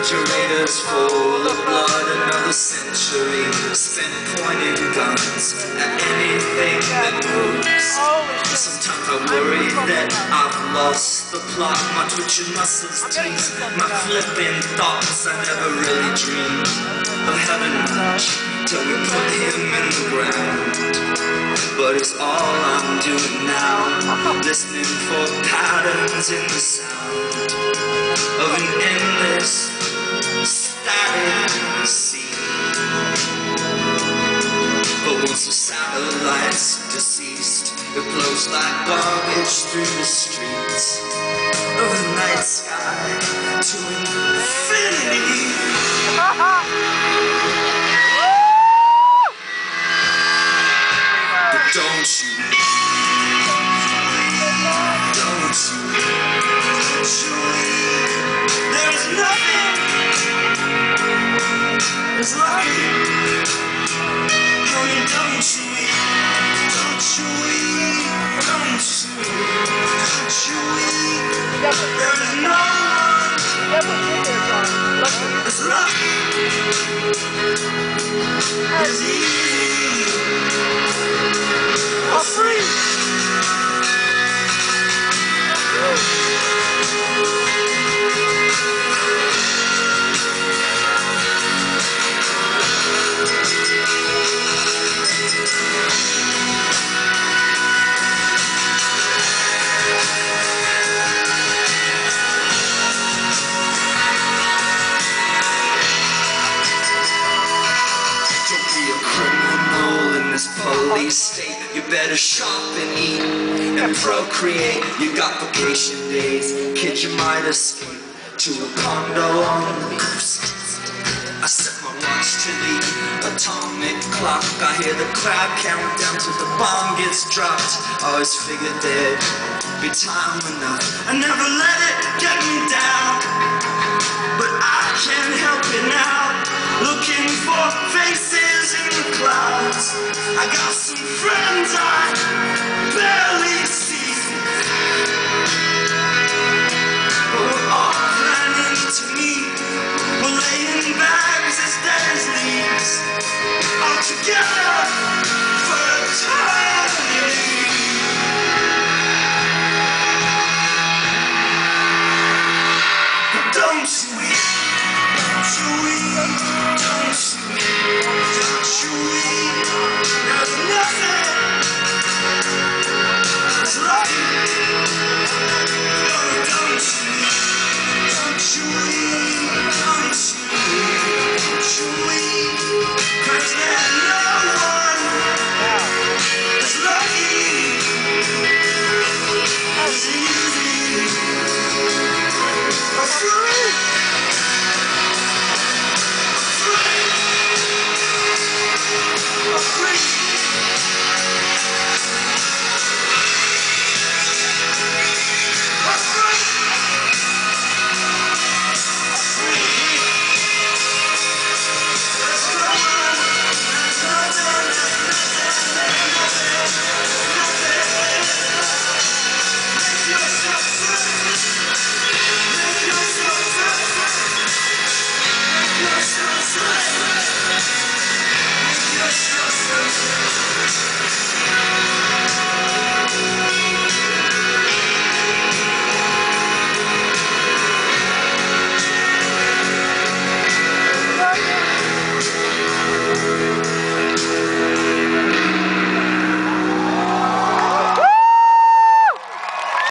refrigerators full of blood. Another century spent pointing guns at anything that moves. Sometimes I worry that I've lost the plot. My twitching muscles tease my flipping thoughts. I never really dreamed of having much till we put him in the ground. But it's all I'm doing now, listening for patterns in the sound of an endless static sea. But once the satellite's deceased, it blows like garbage through the streets of the night sky to infinity. But don't you, there's nothing as lucky. Honey, don't you eat, there is no one as lucky as easy or free. Police state, you better shop and eat and procreate. You got vacation days, kid, you might escape to a condo on the coast. I set my watch to the atomic clock. I hear the crowd count down till the bomb gets dropped. I always figured there'd be time enough. I never let it get me down, but I can't help it now. Looking for faces in the clouds. I got some friends I